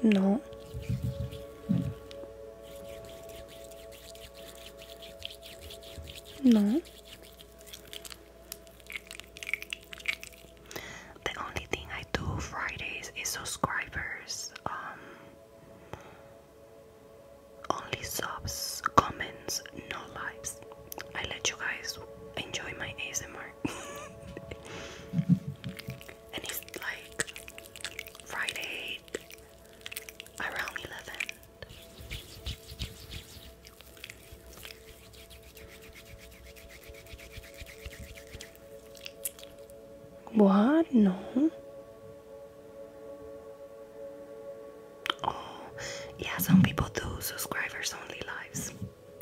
No. No. The only thing I do Fridays is subscribers. Only subs, comments, no lives. I let you guys enjoy my ASMR. And it's like Friday around 11. What? No. Oh, yeah, some people do subscribers only lives.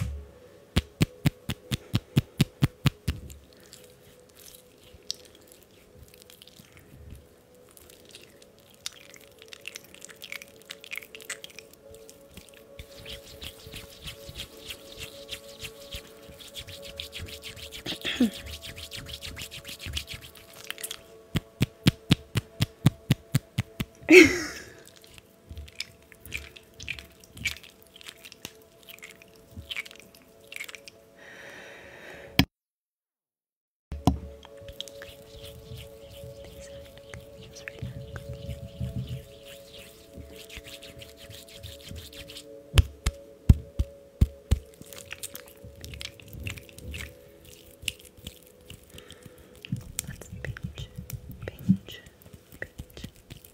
Let's pinch, pinch, pinch.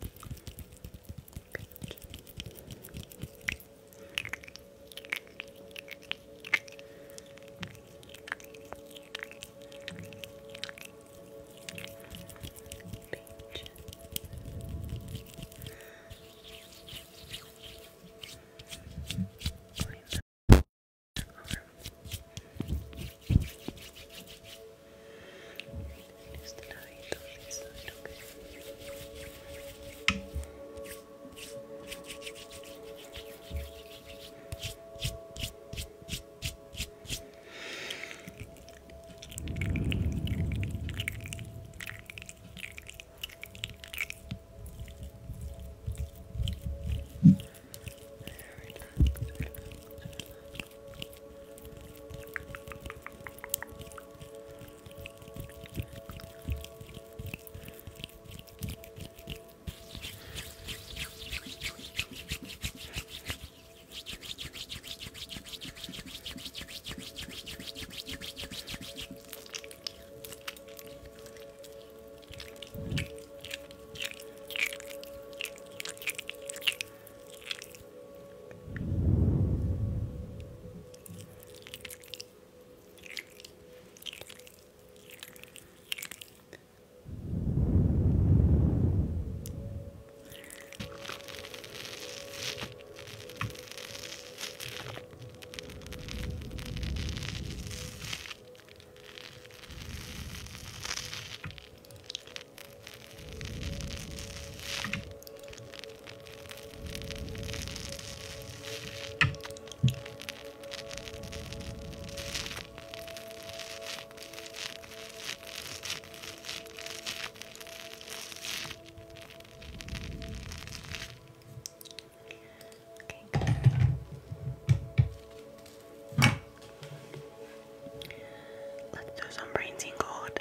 Let's do some brains in God.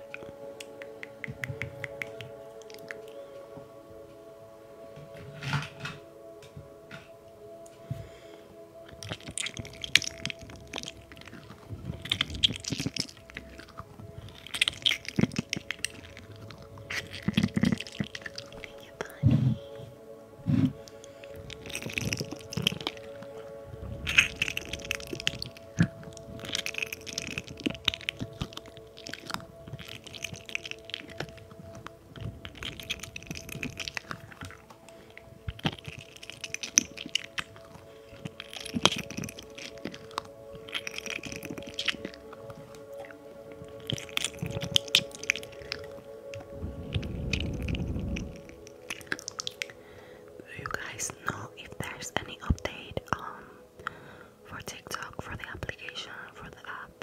Do you guys know if there's any update for TikTok, for the application, for the app?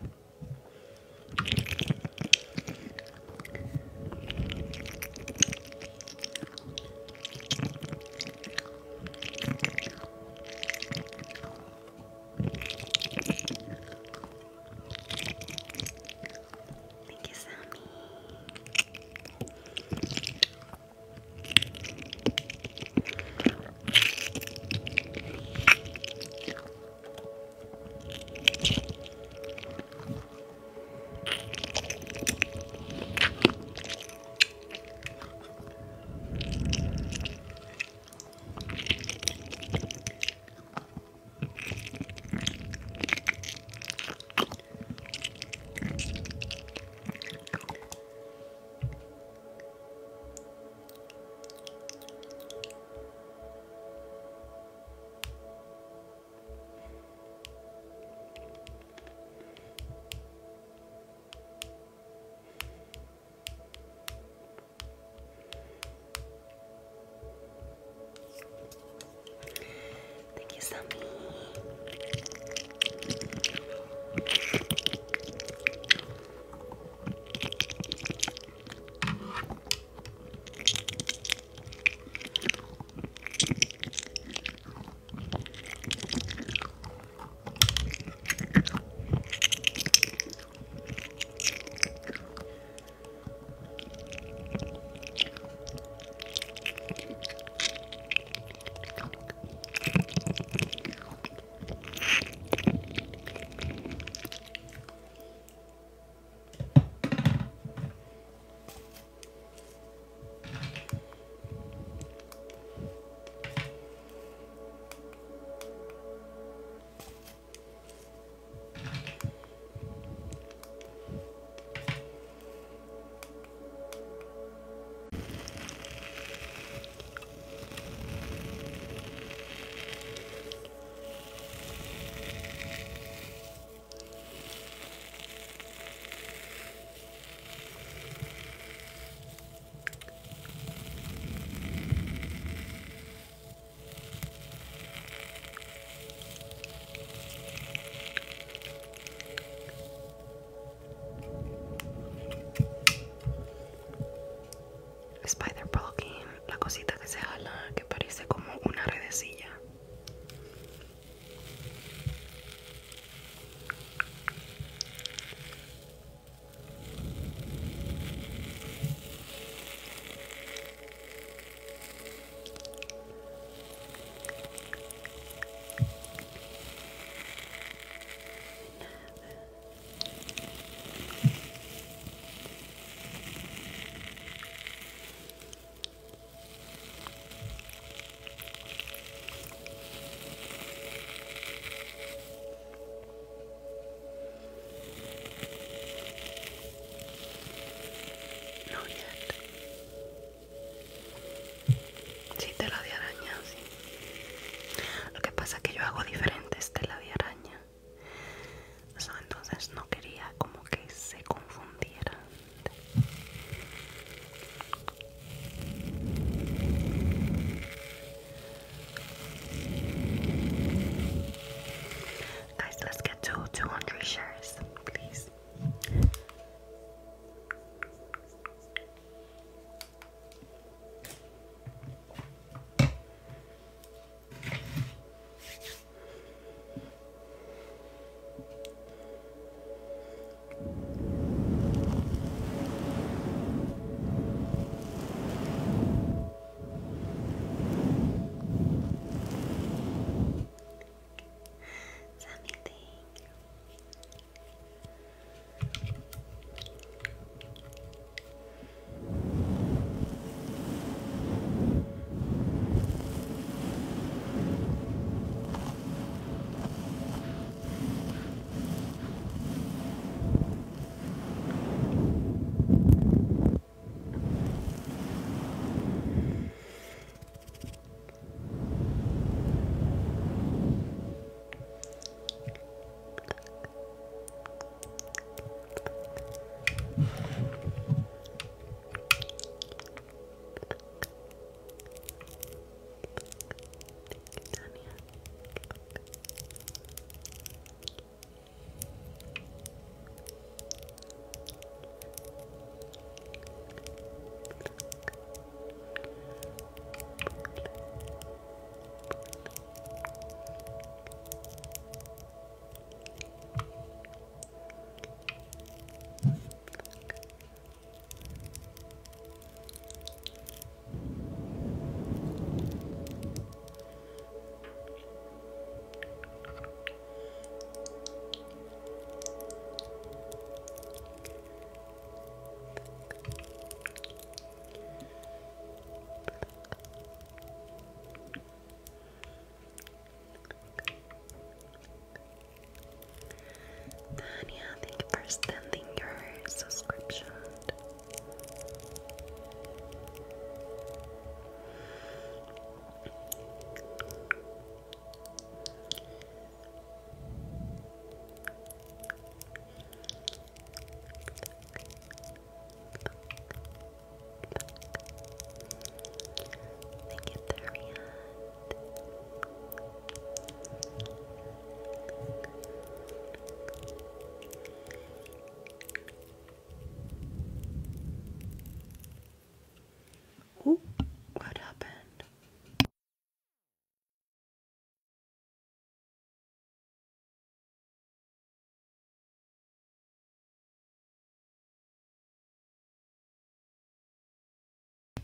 Sammy. Spider blocking, la cosita que se jala, que parece como una redecilla. No yet. Sí, tela de araña, sí. Lo que pasa es que yo hago diferentes tela de araña. O sea, entonces no quería como que se confundiera. Guys, let's get to 200 shares, please. Sammy, thanks.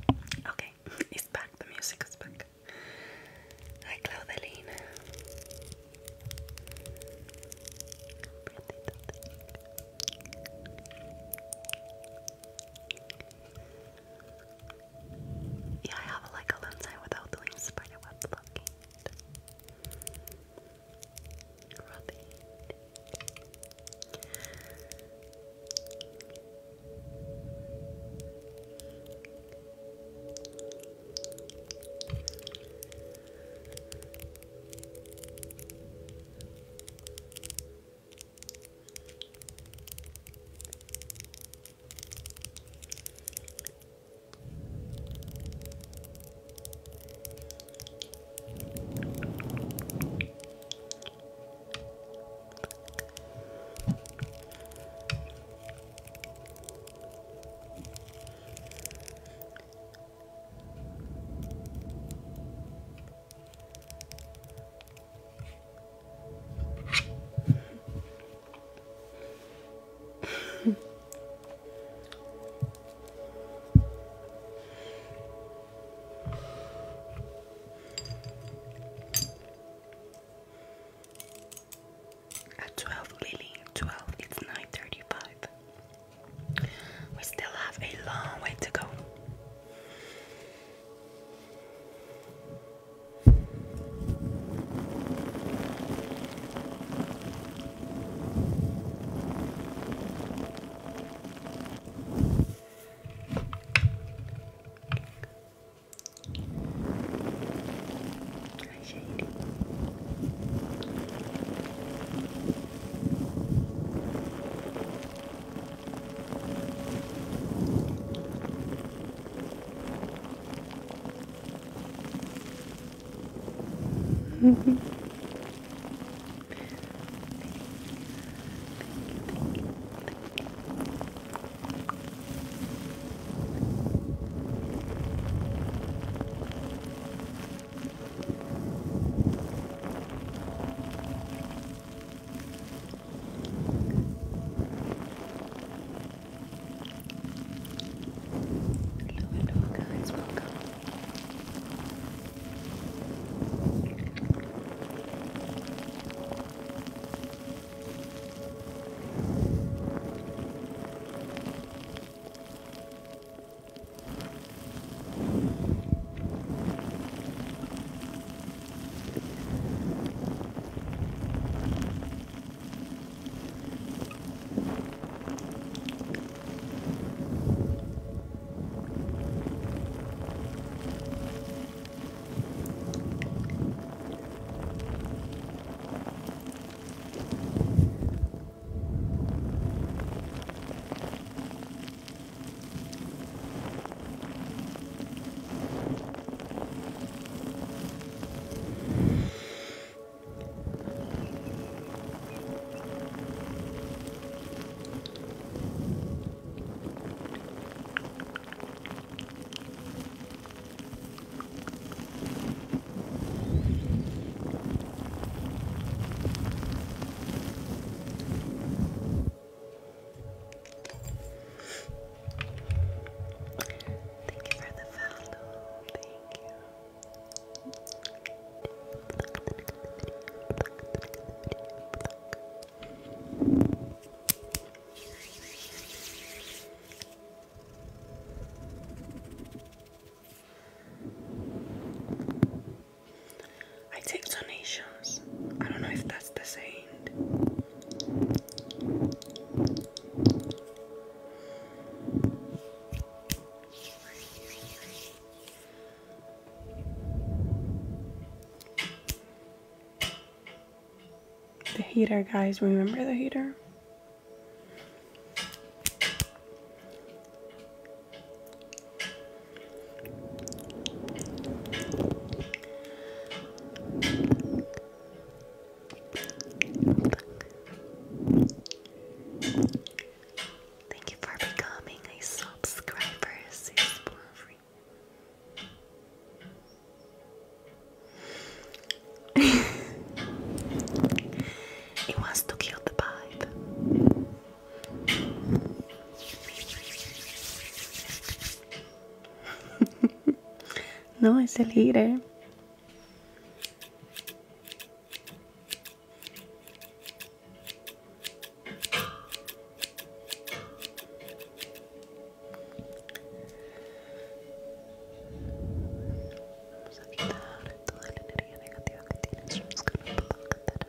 Okay, it's back. The music is back. Hi, Claudelina. Yeah, I have like a long time without doing spiderweb blocking. At 12, Lily, 12, it's 9:35. We still have a long way to go. Hi, Shady. Hello, guys, welcome. Thank you for the follow. Thank you. I take donations. I don't know if that's the same. The heater, guys. Remember the heater? Thank you for becoming a subscriber, sis. It wants to kill the vibe. No, es el heater. Vamos a quitar toda la energía negativa que tienes. Just gonna pluck that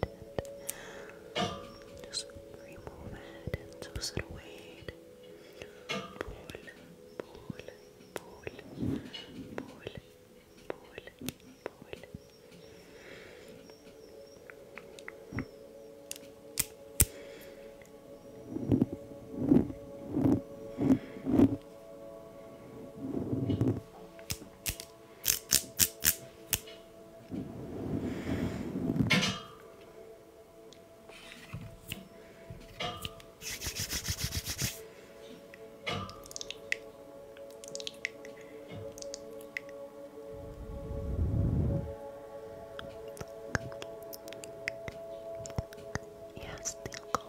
out and just remove it and toss it away. Pull, pull, pull, pull, pull, pull. Yeah, still go.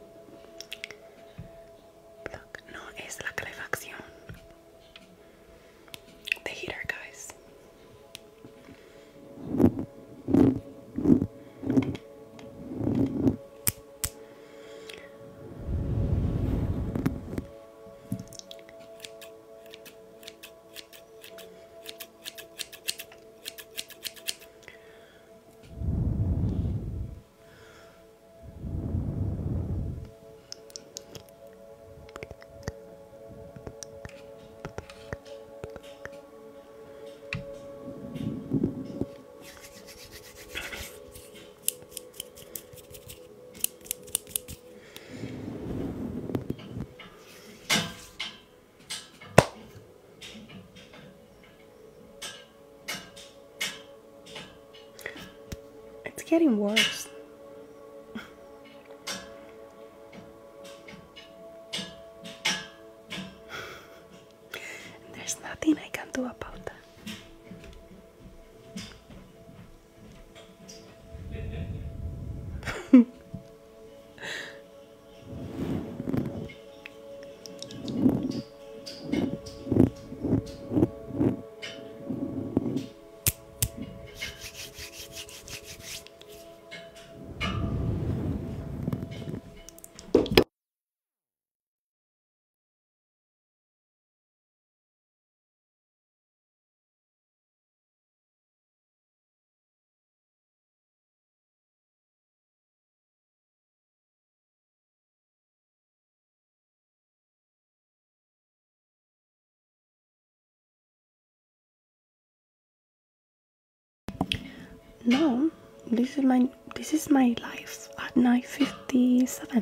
Pluck. No, es la calefacción. The heater, guys. It's getting worse. There's nothing I can do about that. No, this is my life at 9:57.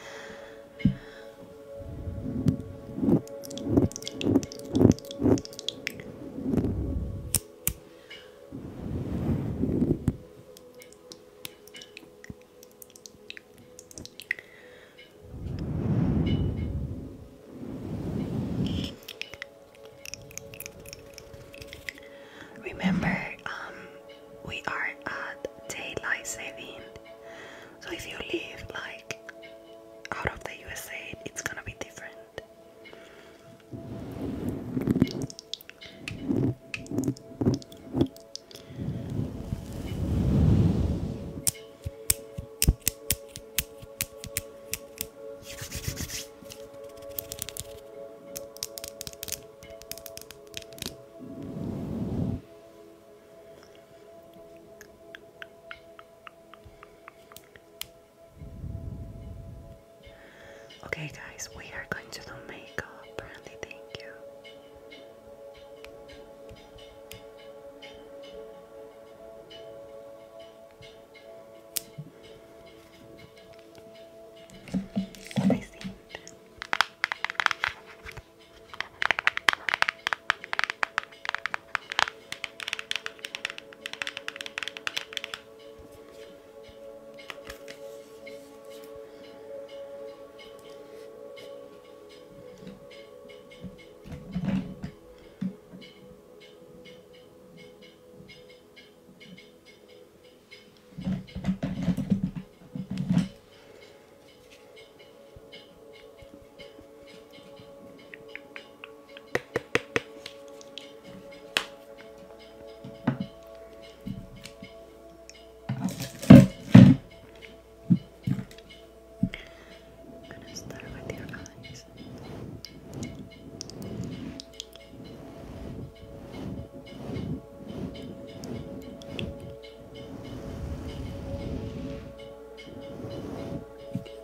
Remember, we are at daylight saving, so if you live like out of the USA, it's gonna be different. Okay, guys.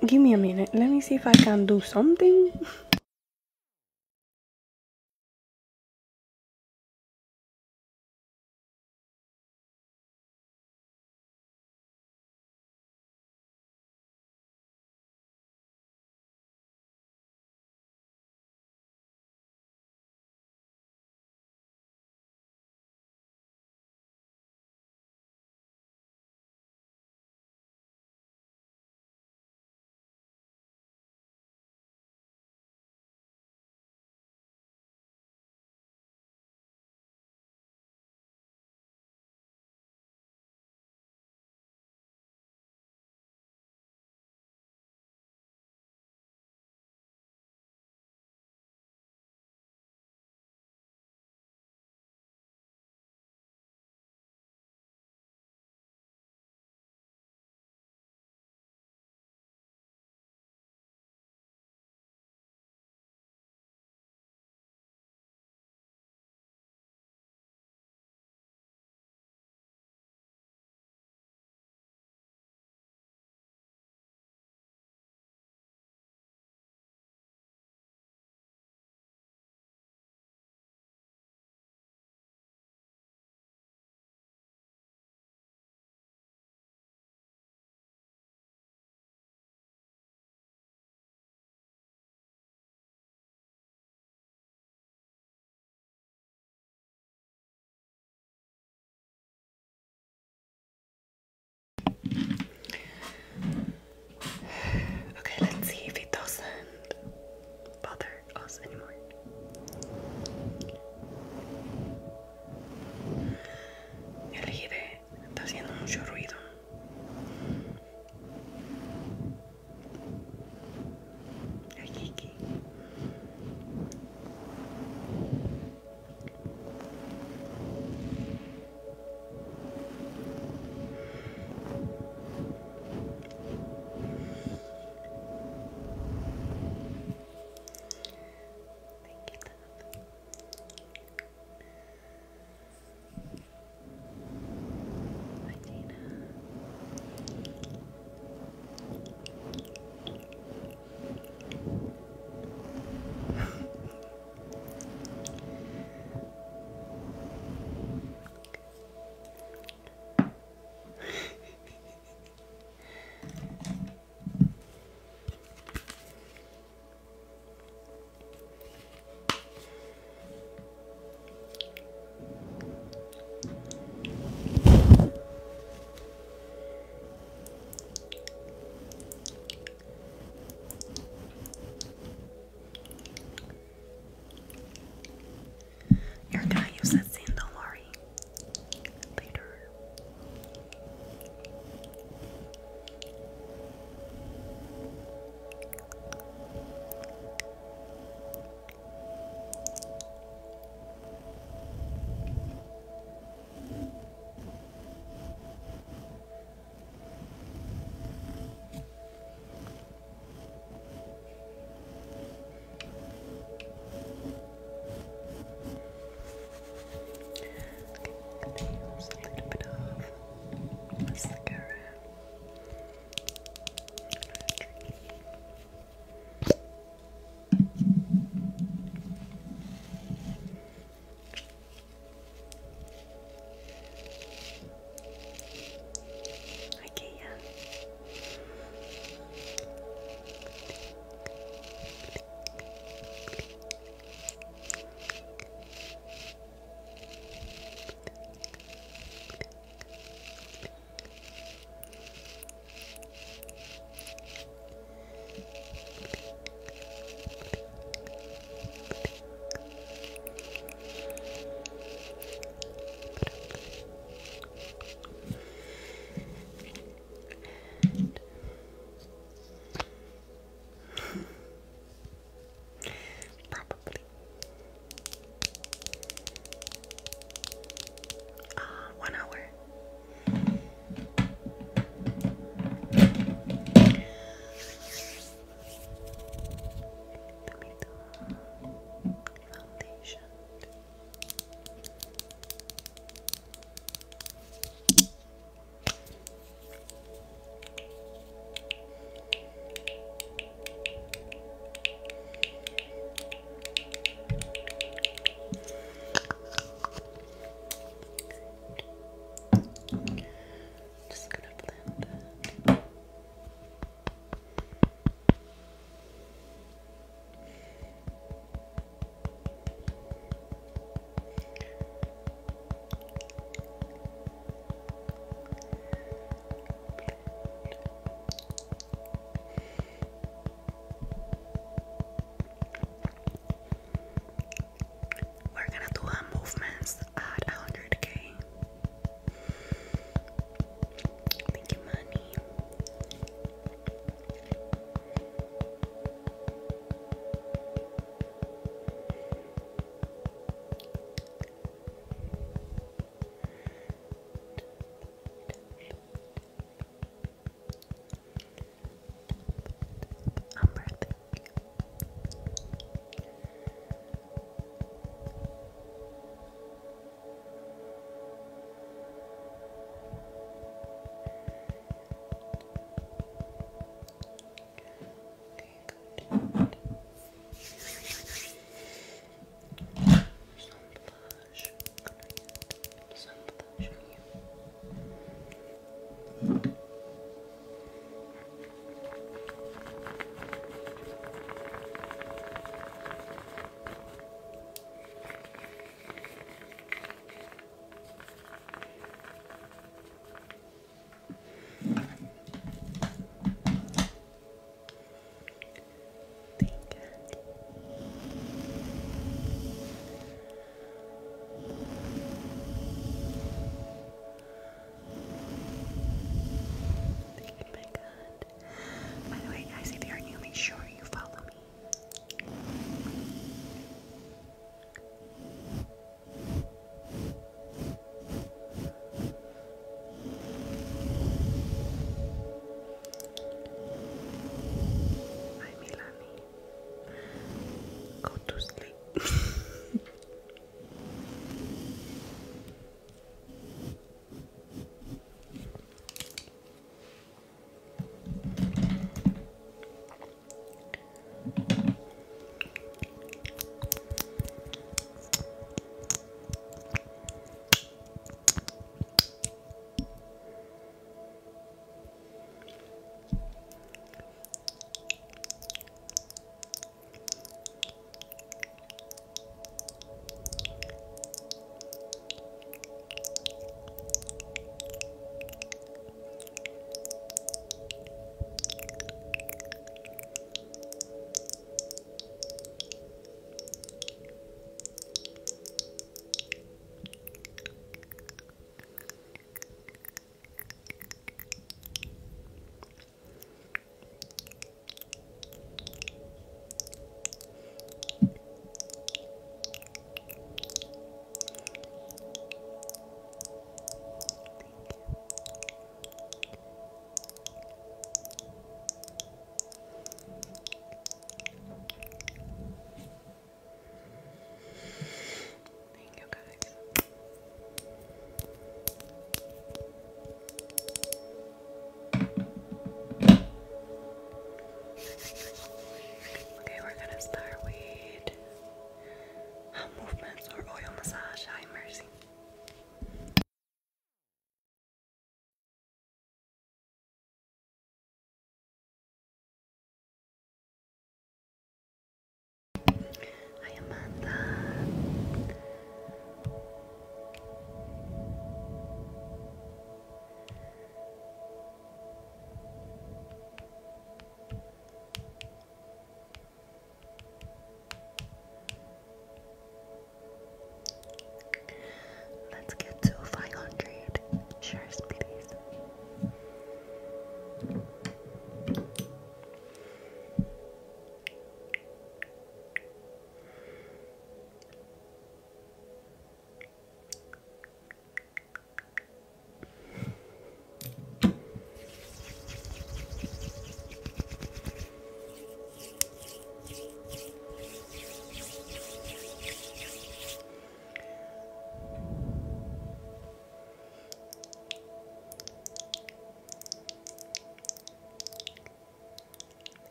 Give me a minute. Let me see if I can do something. Okay, let's see if it doesn't bother us anymore. El gire está haciendo mucho ruido. Aquí.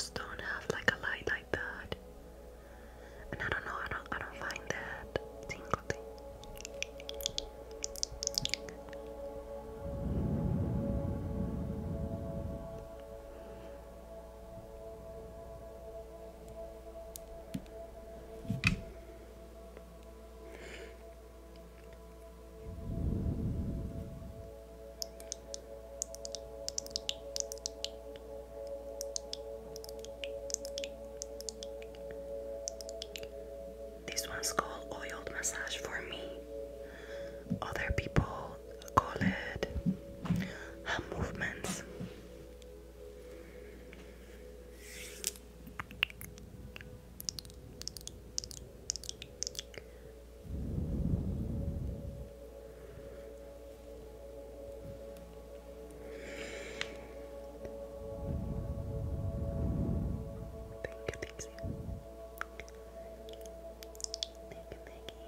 most don't have like a light like that. And I don't know, I don't find that tingly. This one's called oiled massage for me. Other people call it hand movements. Thank you, Dixie. Thank you.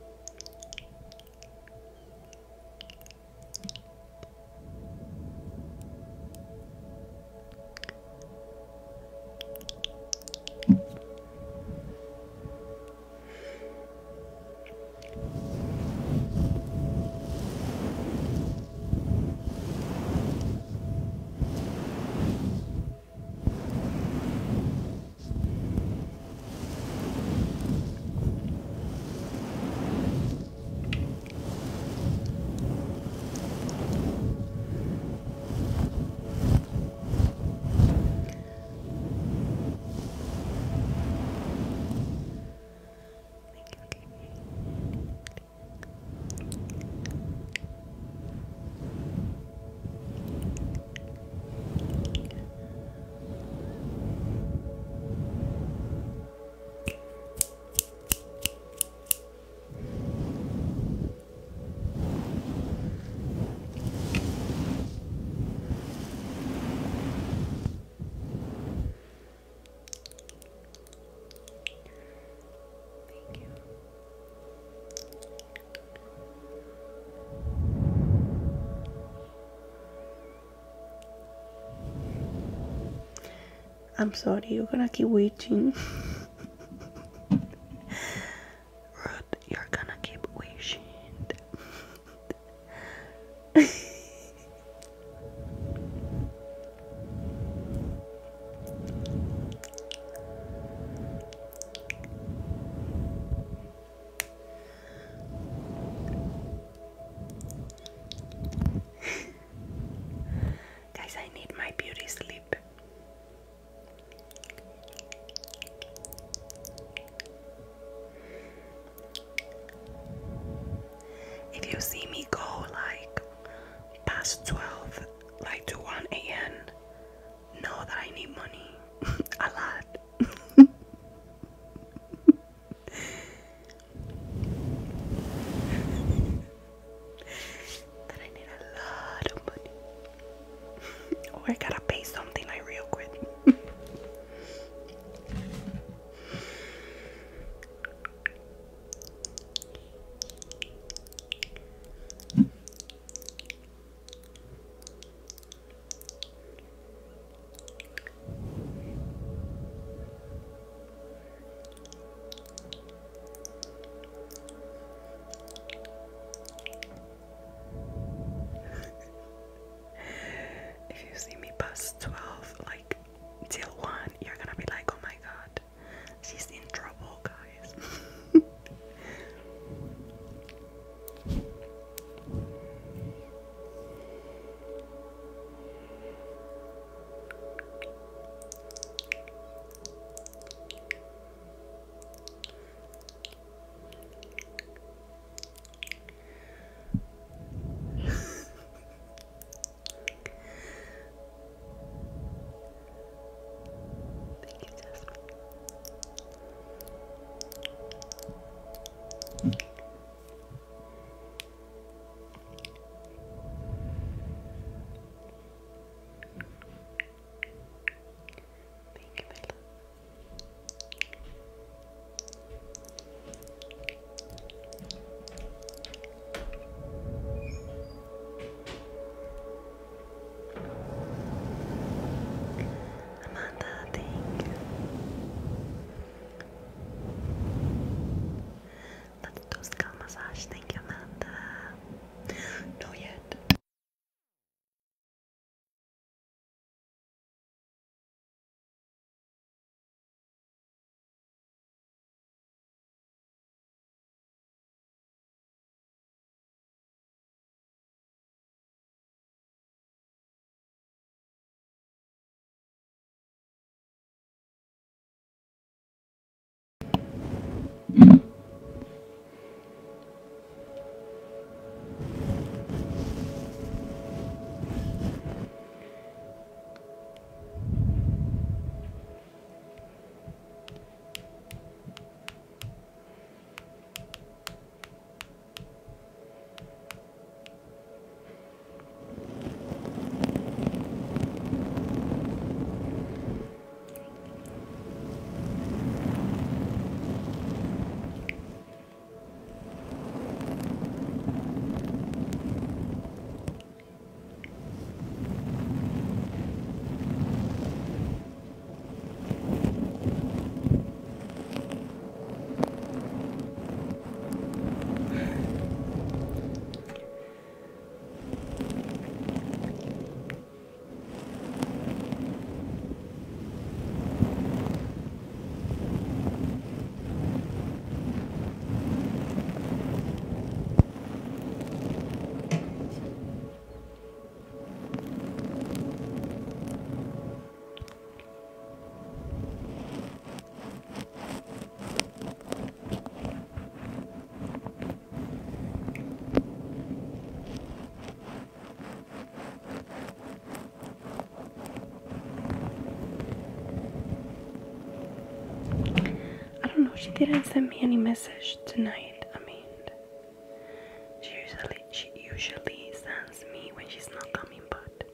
I'm sorry, you're gonna keep waiting. Ruth, you're gonna keep wishing. Guys, I need my beauty sleep. she didn't send me any message tonight. I mean, she usually sends me when she's not coming, but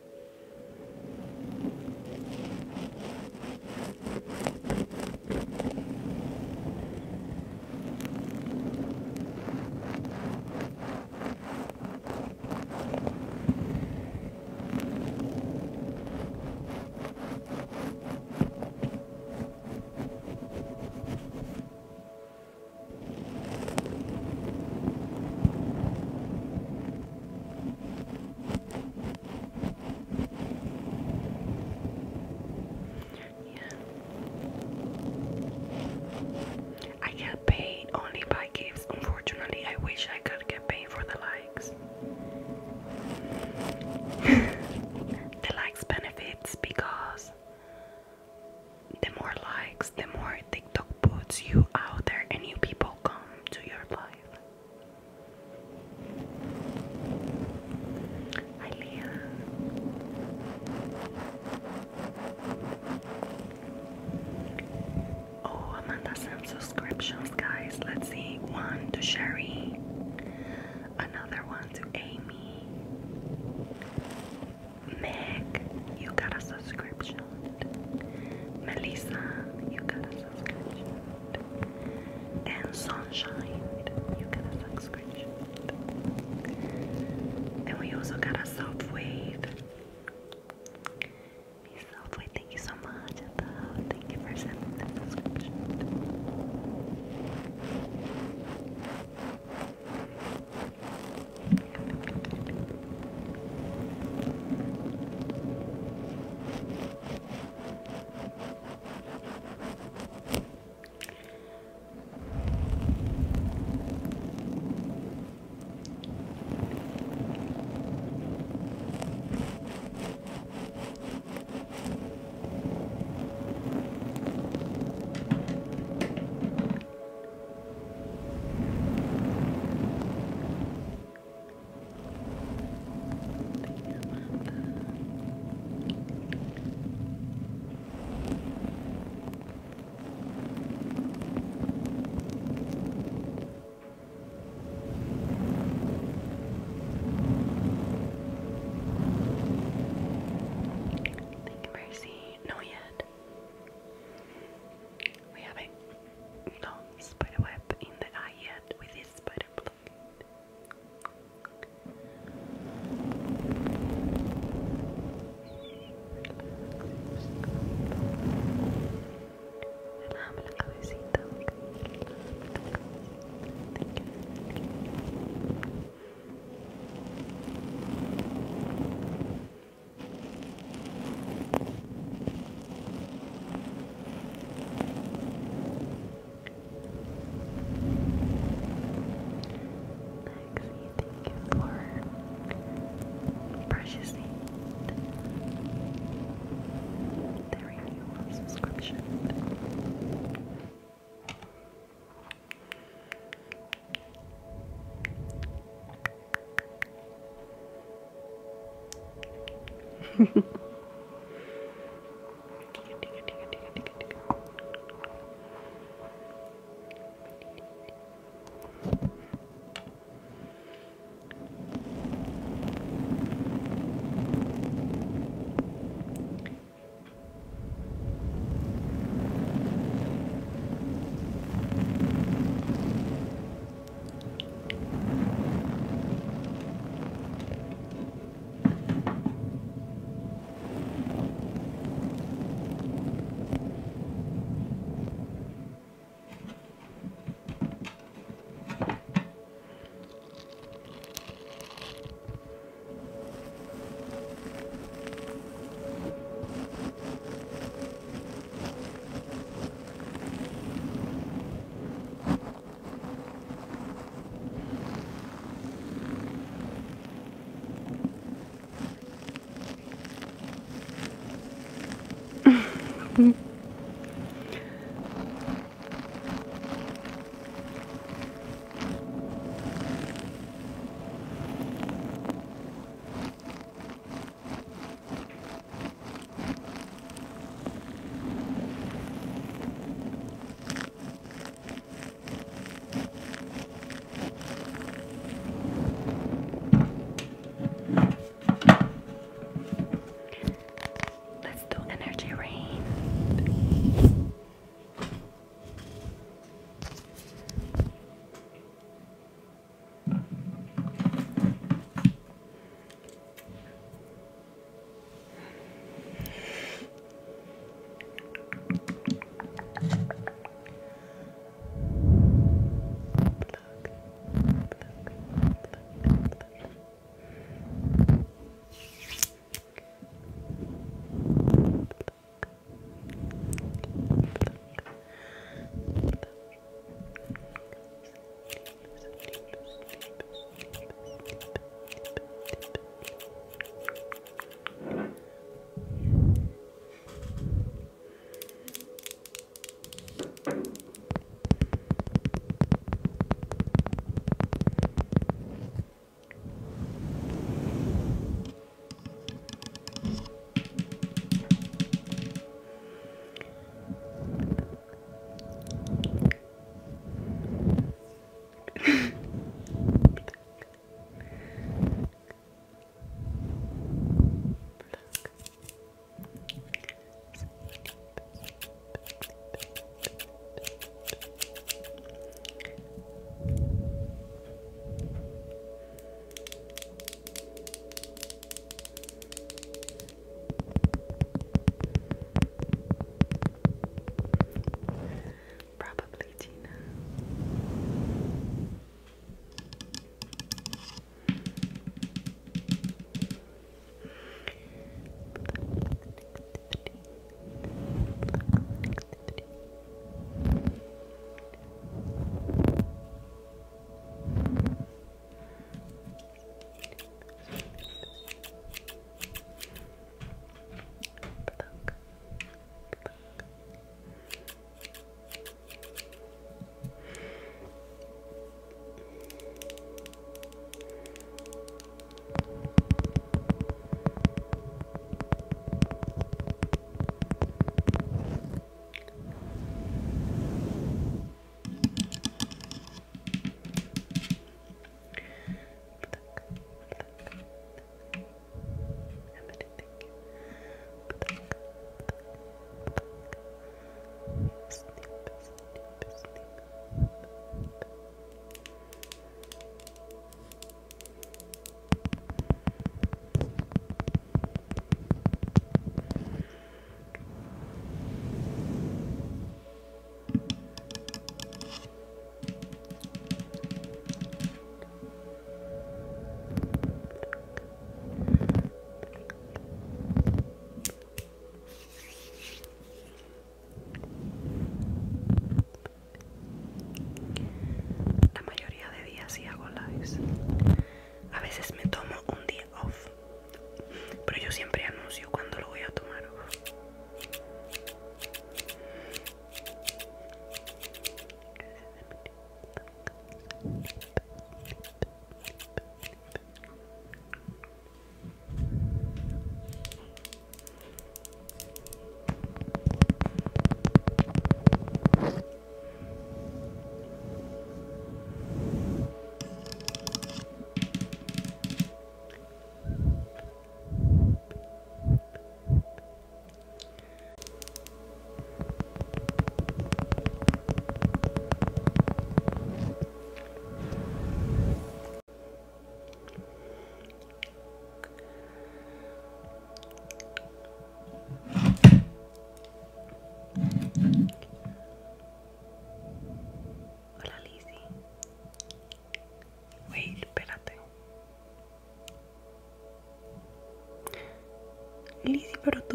I get paid only by gifts. Unfortunately, I wish I could get paid for the likes. The likes benefits because the more likes, the more TikTok puts you out there and new people come to your life. Hi, Leah. Oh, Amanda sent subscriptions, guys. Let's see. One to Sherry, another one to Amy. Meg, you got a subscription. Melissa, you got a subscription. And Sunshine, you got a subscription. And we also got a Softwave. Softwave, thank you so much. Thank you for sending the subscription. Thank you, Mercy. No yet. We haven't done spiderweb in the eye yet with this spider block. Relájame la cabecita. Lexi, thank you for purchasing the renewal subscription.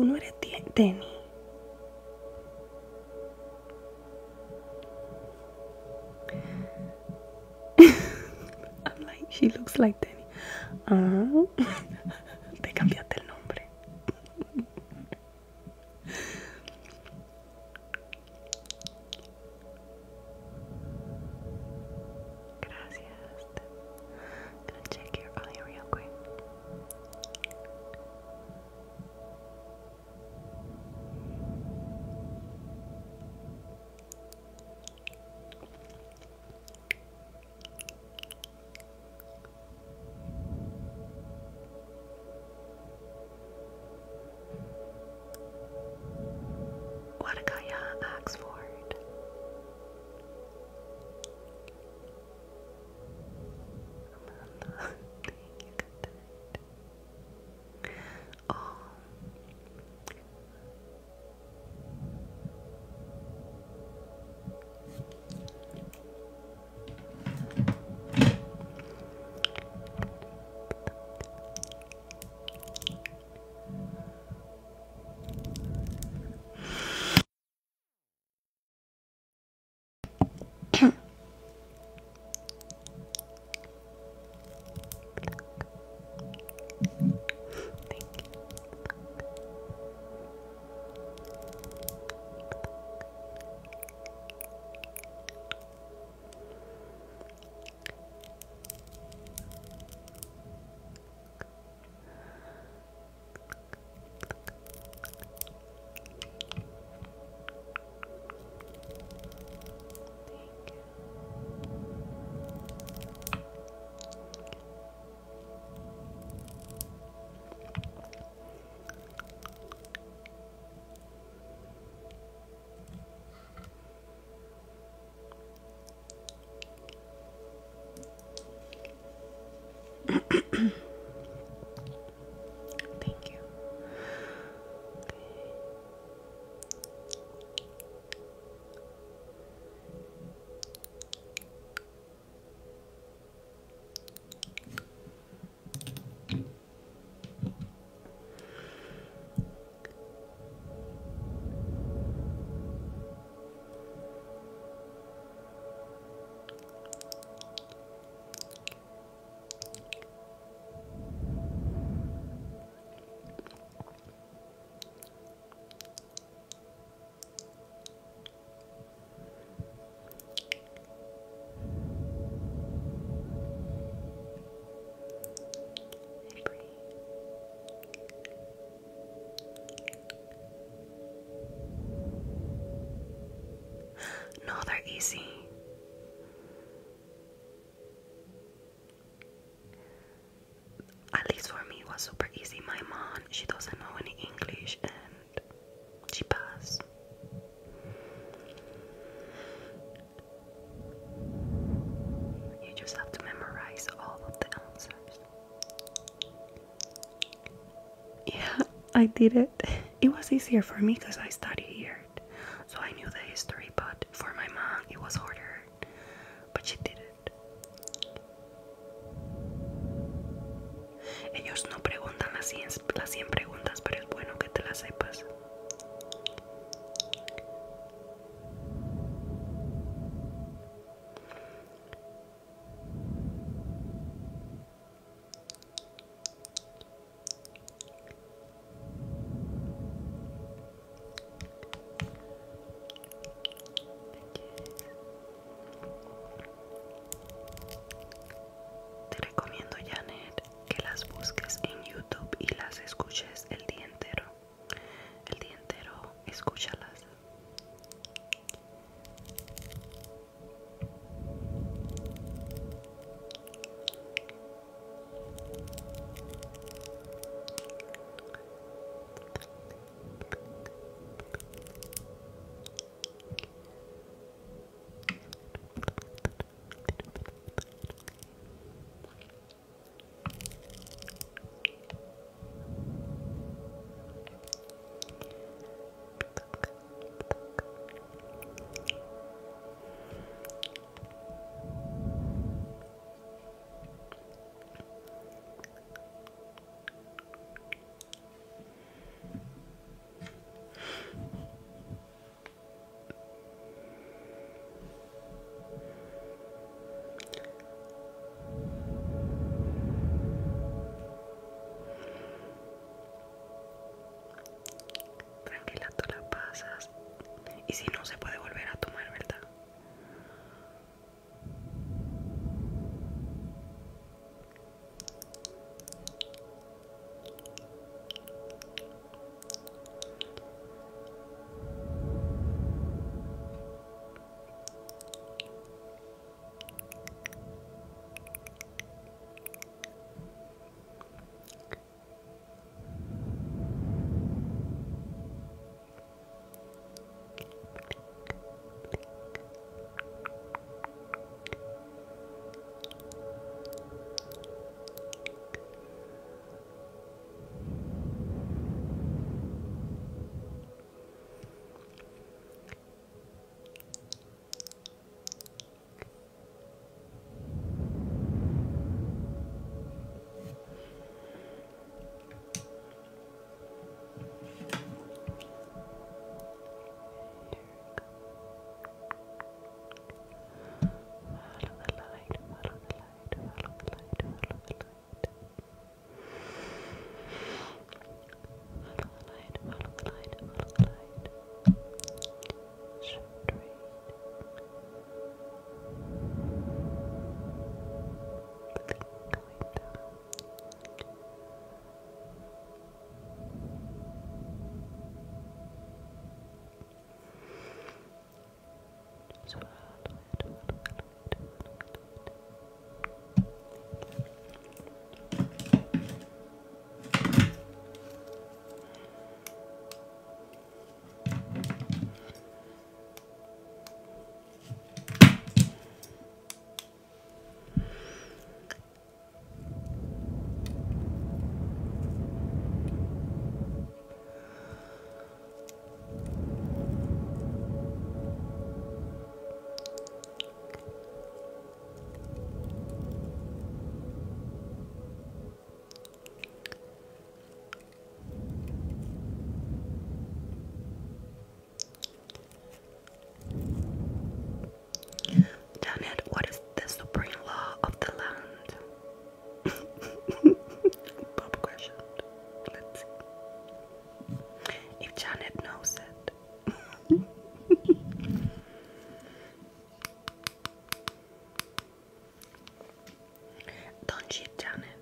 tú no eres Denny. I'm like, she looks like Denny. Te cambiaste el nombre. Gracias. Gonna check your eye real quick. What Gaia asks for it. Amanda, thank you, good. Oh. Thank you. No, they're easy. At least for me, it was super easy. My mom, she doesn't know any English and she passed. You just have to memorize all of the answers. Yeah, I did it. It was easier for me because I studied here. So I knew the history, but for my mom, it was harder. But she did it. Ellos no preguntan las 100 preguntas, pero es bueno que te las sepas. Te recomiendo, Janet, que las busques en YouTube y las escuches el día Y si no, se puede volver a tomar, ¿verdad? Janet, what is the supreme law of the land? Pop question. Let's see. If Janet knows it. Don't cheat, Janet.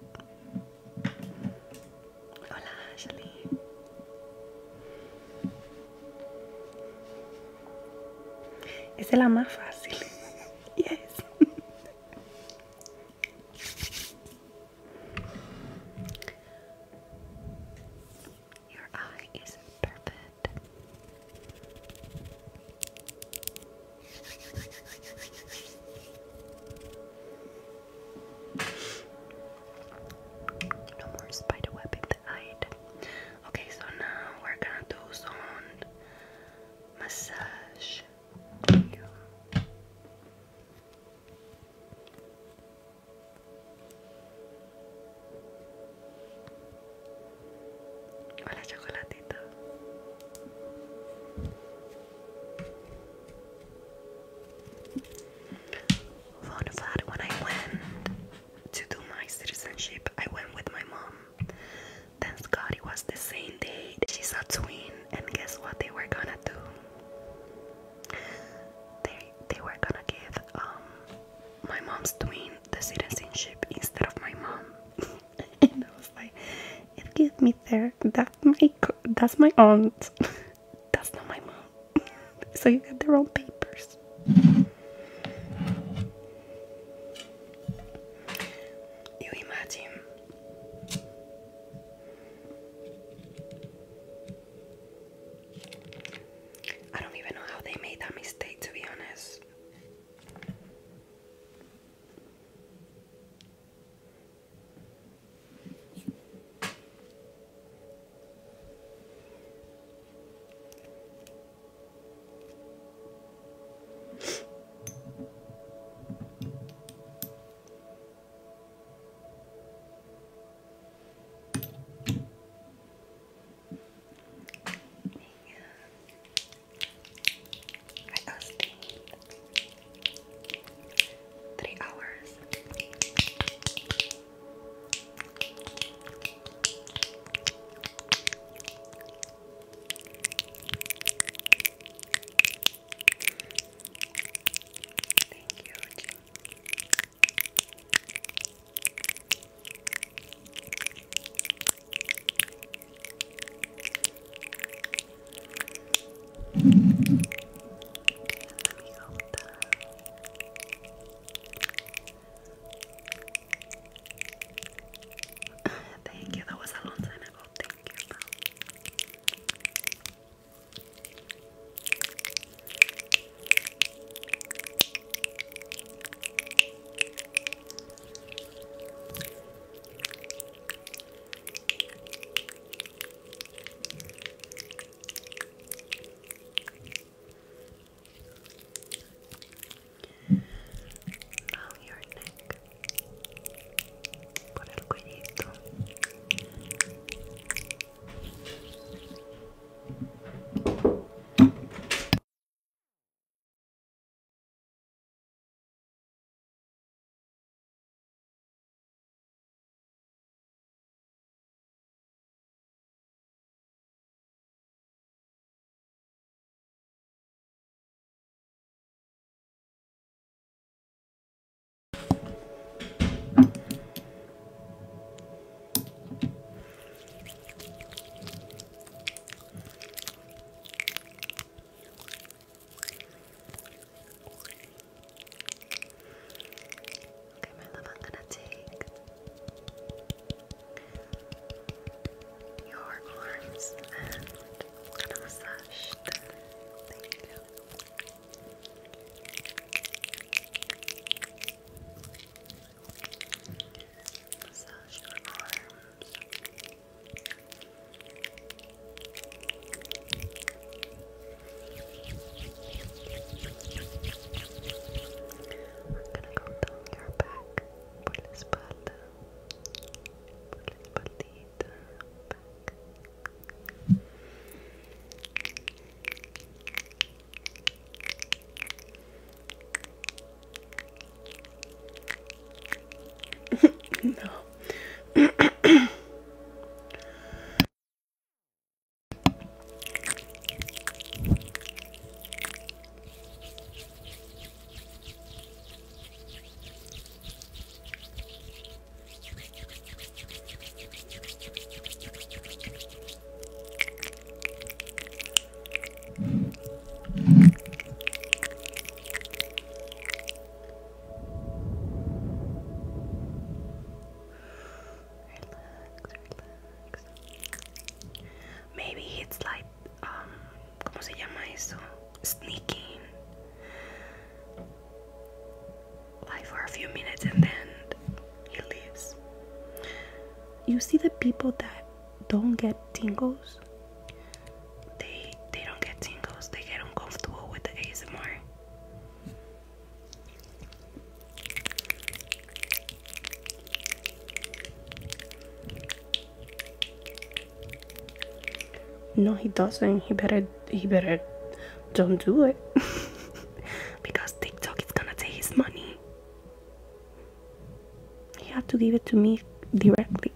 Hola, Ashley. Esa es la más fácil. Yes. Your eye is perfect. No more spider web in the eye. Okay, so now we're gonna do some massage. Hola, chocolatito. Fun fact, when I went to do my citizenship, I went with my mom. Thank God it was the same day. She's a twin, and guess what they were gonna do? They were gonna give my mom's twin the citizenship instead of my mom. And I was like, excuse me, sir, that's my aunt. That's not my mom. So you got the wrong papers. You imagine. I don't even know how they made that mistake, to be honest. you see the people that don't get tingles, they don't get tingles, they get uncomfortable with the ASMR. No, he doesn't. He better don't do it. Because TikTok is gonna take his money. He had to give it to me directly.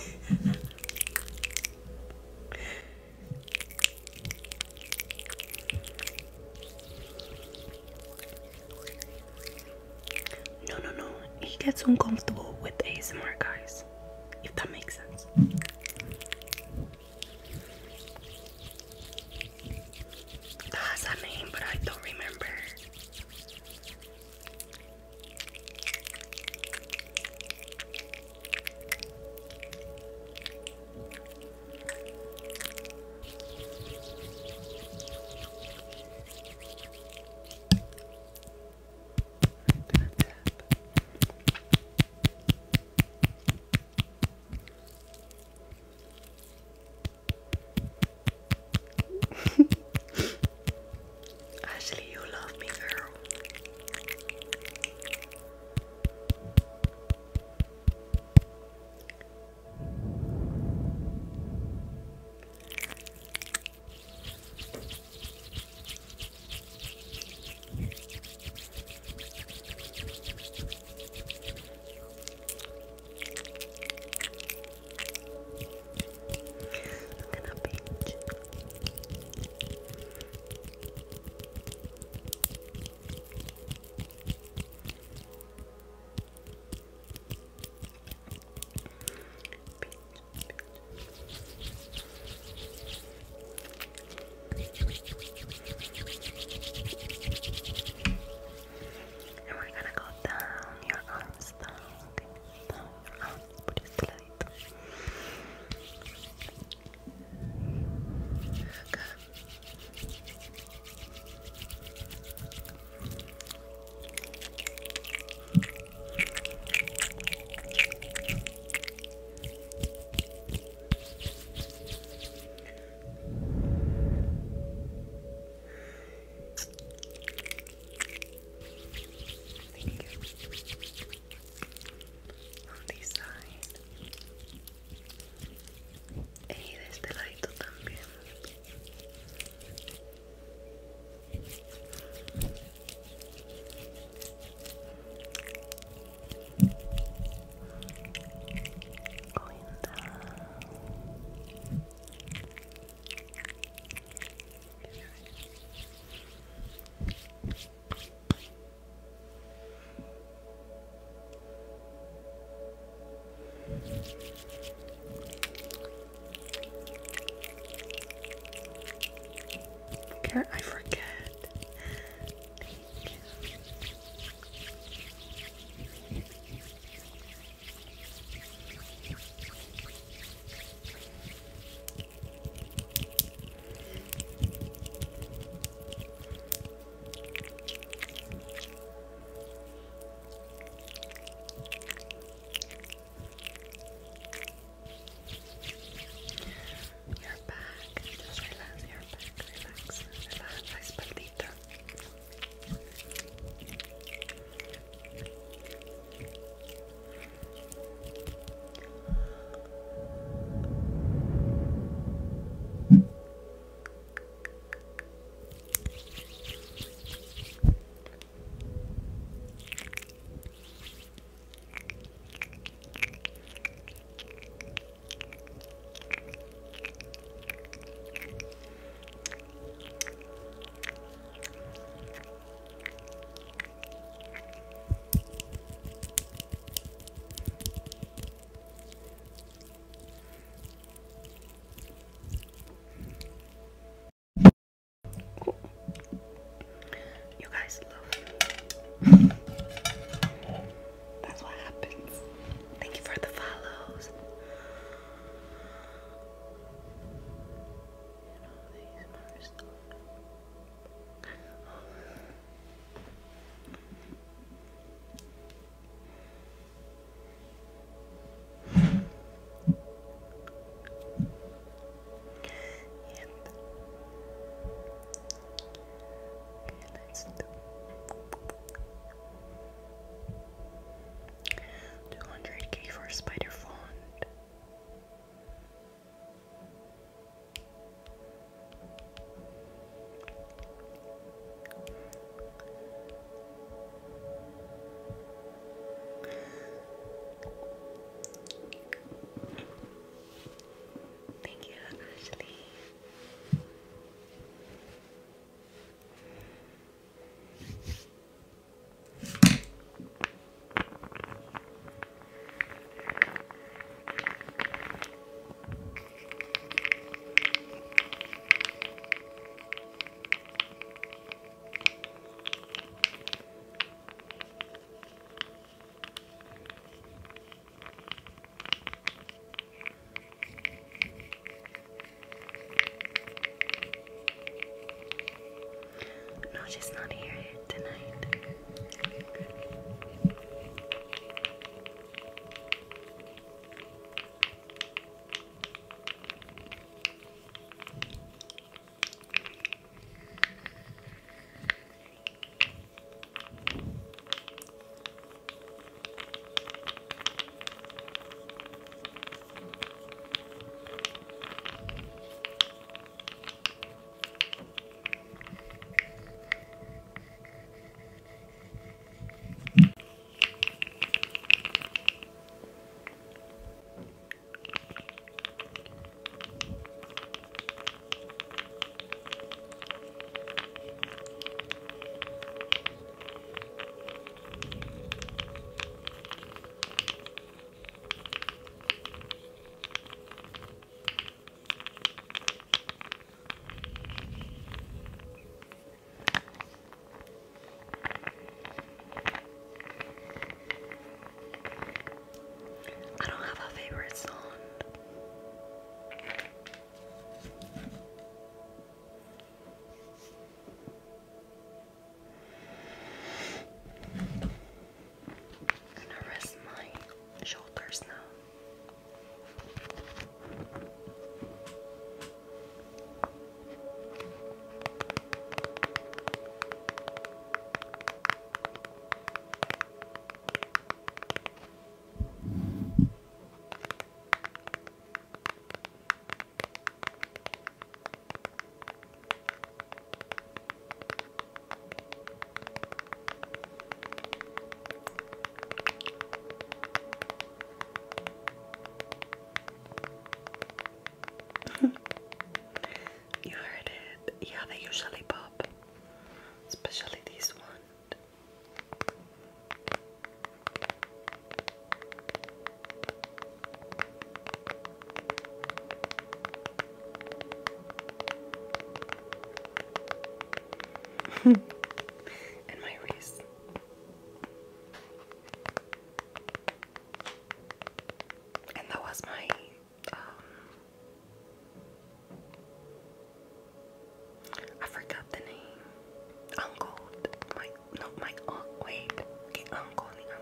No. He gets uncomfortable with ASMR, guys. If that makes sense. That has a name, but I don't remember. Ashley, she's not here tonight. I don't have a favorite song. I'm gonna rest my shoulders now. You heard it. Yeah, they usually pop. Especially this one. And my wrist. And that was my I forgot the name. Uncle. My aunt. Wait. The uncle.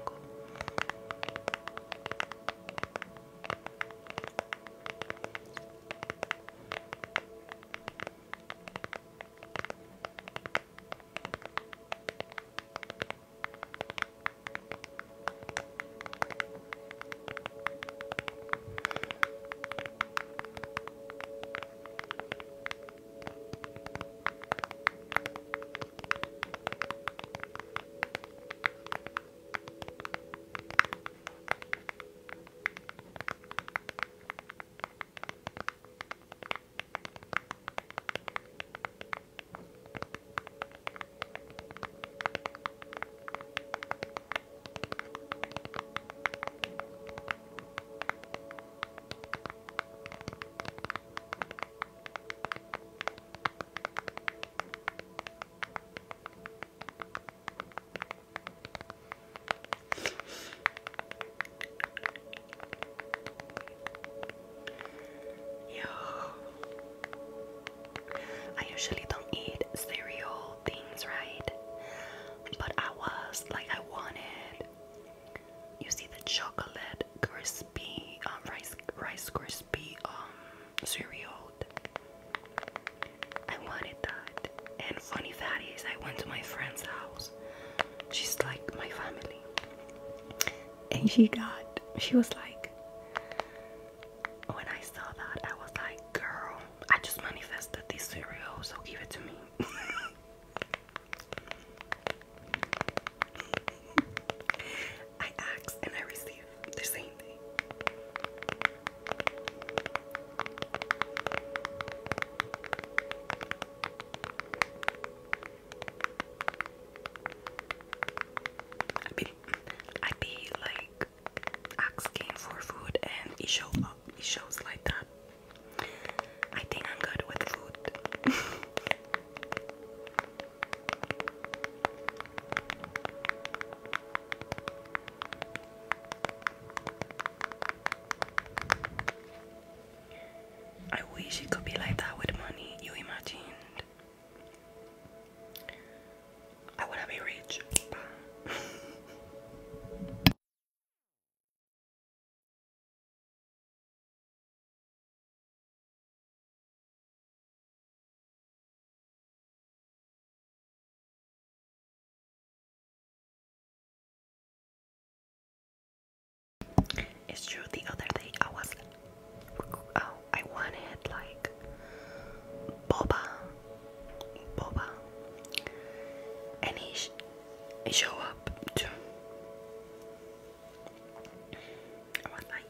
I usually don't eat cereal things, right? But I wanted, you see the chocolate crispy, rice crispy, cereal. I wanted that. And funny fact is, I went to my friend's house. She's like my family. And she was like, when I saw that, I was like, girl, I just manifested this cereal, so give it to me. I asked and I received the same thing. I be like asking for it's true. The other day I wanted like boba, and he showed up too. I was like,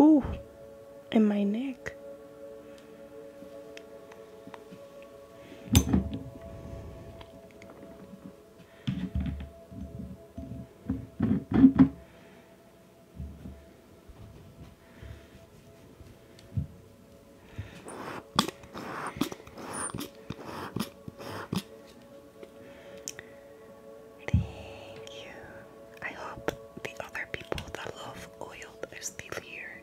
Ooh, in my neck. Thank you. I hope the other people that love oil are still here.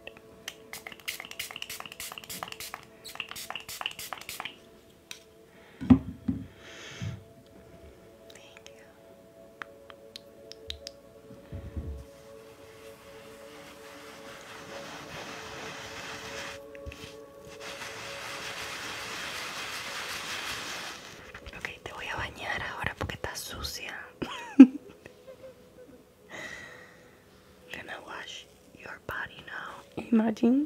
Thank you. Ok, te voy a bañar ahora porque estás sucia. Gonna wash your body now. Imagine.